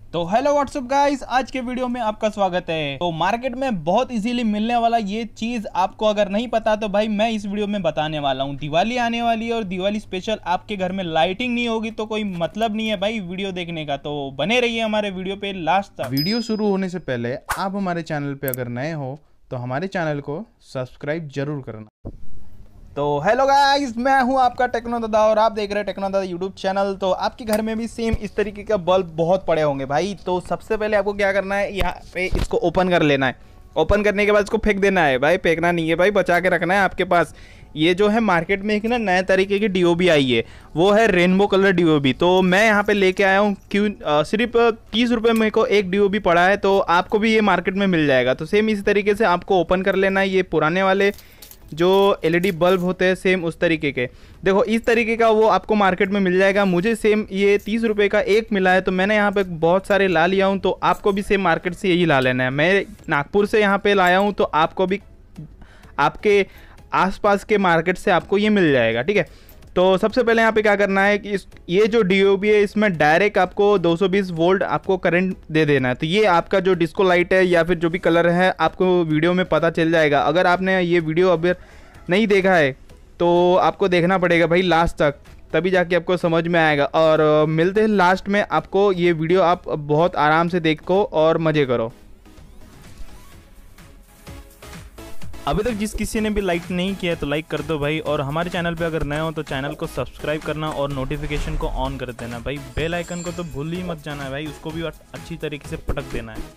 तो hello what's up guys, आज के वीडियो में आपका स्वागत है। तो मार्केट में बहुत इजीली मिलने वाला ये चीज़ आपको अगर नहीं पता तो भाई मैं इस वीडियो में बताने वाला हूँ। दिवाली आने वाली है और दिवाली स्पेशल आपके घर में लाइटिंग नहीं होगी तो कोई मतलब नहीं है भाई वीडियो देखने का। तो बने रहिए हमारे वीडियो पे लास्ट तक। वीडियो शुरू होने से पहले आप हमारे चैनल पे अगर नए हो तो हमारे चैनल को सब्सक्राइब जरूर करना। तो हेलो गाइस, मैं हूं आपका टेक्नो दादा और आप देख रहे हैं टेक्नो दादा यूट्यूब चैनल। तो आपके घर में भी सेम इस तरीके का बल्ब बहुत पड़े होंगे भाई। तो सबसे पहले आपको क्या करना है, यहाँ पे इसको ओपन कर लेना है। ओपन करने के बाद इसको फेंक देना है भाई, फेंकना नहीं है भाई, बचा के रखना है आपके पास। ये जो है मार्केट में एक ना नए तरीके की डीओबी आई है, वो है रेनबो कलर डीओबी। तो मैं यहाँ पे लेके आया हूँ, क्यों सिर्फ 30 रुपये मेरे को एक डीओबी पड़ा है। तो आपको भी ये मार्केट में मिल जाएगा। तो सेम इसी तरीके से आपको ओपन कर लेना है। ये पुराने वाले जो एलईडी बल्ब होते हैं सेम उस तरीके के, देखो इस तरीके का वो आपको मार्केट में मिल जाएगा। मुझे सेम ये 30 रुपये का एक मिला है तो मैंने यहाँ पे बहुत सारे ला लिया हूँ। तो आपको भी सेम मार्केट से यही ला लेना है। मैं नागपुर से यहाँ पे लाया हूँ तो आपको भी आपके आसपास के मार्केट से आपको ये मिल जाएगा, ठीक है। तो सबसे पहले यहाँ पे क्या करना है कि ये जो डीओबी है इसमें डायरेक्ट आपको 220 वोल्ट आपको करंट दे देना है। तो ये आपका जो डिस्को लाइट है या फिर जो भी कलर है आपको वीडियो में पता चल जाएगा। अगर आपने ये वीडियो अभी नहीं देखा है तो आपको देखना पड़ेगा भाई लास्ट तक, तभी जाके आपको समझ में आएगा। और मिलते हैं लास्ट में आपको। ये वीडियो आप बहुत आराम से देखो और मज़े करो। अभी तक जिस किसी ने भी लाइक नहीं किया तो लाइक कर दो भाई, और हमारे चैनल पे अगर नए हो तो चैनल को सब्सक्राइब करना और नोटिफिकेशन को ऑन कर देना भाई। बेल आइकन को तो भूल ही मत जाना है भाई, उसको भी अच्छी तरीके से पटक देना है।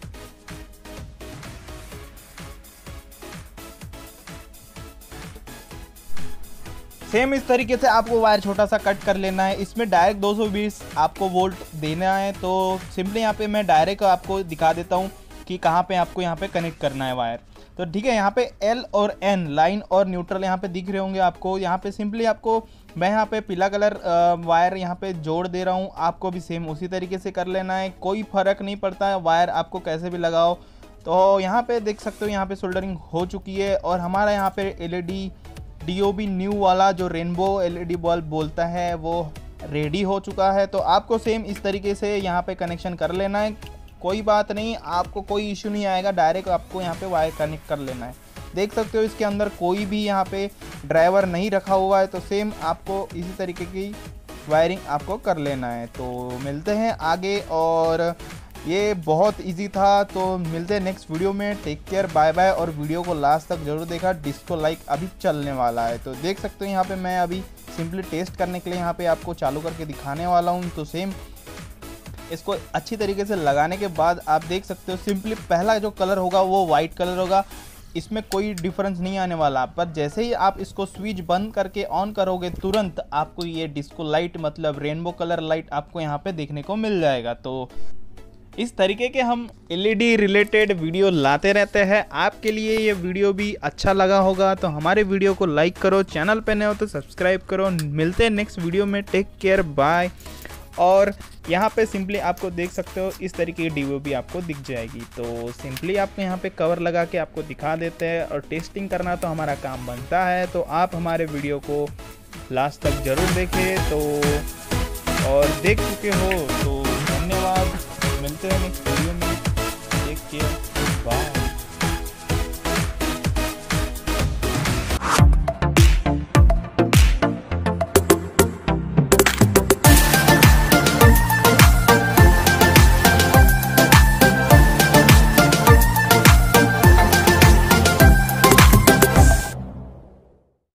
सेम इस तरीके से आपको वायर छोटा सा कट कर लेना है। इसमें डायरेक्ट 220 आपको वोल्ट देना है। तो सिंपली यहाँ पे मैं डायरेक्ट आपको दिखा देता हूँ कि कहाँ पे आपको यहाँ पे कनेक्ट करना है वायर। तो ठीक है, यहाँ पे एल और एन लाइन और न्यूट्रल यहाँ पे दिख रहे होंगे आपको। यहाँ पे सिंपली आपको मैं यहाँ पे पीला कलर वायर यहाँ पे जोड़ दे रहा हूँ। आपको भी सेम उसी तरीके से कर लेना है, कोई फ़र्क नहीं पड़ता है वायर आपको कैसे भी लगाओ। तो यहाँ पे देख सकते हो यहाँ पे सोल्डरिंग हो चुकी है और हमारा यहाँ पे एलईडी डीओबी न्यू वाला जो रेनबो एलईडी बल्ब बोलता है वो रेडी हो चुका है। तो आपको सेम इस तरीके से यहाँ पे कनेक्शन कर लेना है। कोई बात नहीं, आपको कोई इशू नहीं आएगा, डायरेक्ट आपको यहाँ पे वायर कनेक्ट कर लेना है। देख सकते हो इसके अंदर कोई भी यहाँ पे ड्राइवर नहीं रखा हुआ है। तो सेम आपको इसी तरीके की वायरिंग आपको कर लेना है। तो मिलते हैं आगे, और ये बहुत इजी था। तो मिलते हैं नेक्स्ट वीडियो में। Take care, bye bye. और वीडियो को लास्ट तक जरूर देखा, डिस्को लाइक अभी चलने वाला है। तो देख सकते हो यहाँ पे मैं अभी सिंपली टेस्ट करने के लिए यहाँ पे आपको चालू करके दिखाने वाला हूँ। तो सेम इसको अच्छी तरीके से लगाने के बाद आप देख सकते हो सिंपली पहला जो कलर होगा वो वाइट कलर होगा, इसमें कोई डिफरेंस नहीं आने वाला। पर जैसे ही आप इसको स्विच बंद करके ऑन करोगे तुरंत आपको ये डिस्को लाइट मतलब रेनबो कलर लाइट आपको यहाँ पे देखने को मिल जाएगा। तो इस तरीके के हम एलईडी रिलेटेड वीडियो लाते रहते हैं। आपके लिए ये वीडियो भी अच्छा लगा होगा तो हमारे वीडियो को लाइक करो, चैनल पे नए हो तो सब्सक्राइब करो। मिलते हैं नेक्स्ट वीडियो में। Take care, bye. और यहाँ पे सिंपली आपको देख सकते हो इस तरीके की डीओबी आपको दिख जाएगी। तो सिंपली आपको यहाँ पे कवर लगा के आपको दिखा देते हैं, और टेस्टिंग करना तो हमारा काम बनता है। तो आप हमारे वीडियो को लास्ट तक ज़रूर देखें। तो और देख चुके हो तो धन्यवाद। मिलते हैं नेक्स्ट